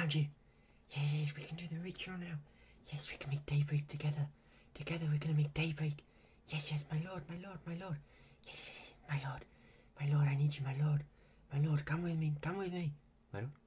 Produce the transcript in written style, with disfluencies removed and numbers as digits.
found you. Yes, yes, we can do the ritual now. Yes, we can make daybreak together. Together we're gonna make daybreak. Yes, yes, my lord, my lord, my lord. Yes, yes, yes, yes, my lord. My lord, I need you, my lord. My lord, come with me, come with me. My lord.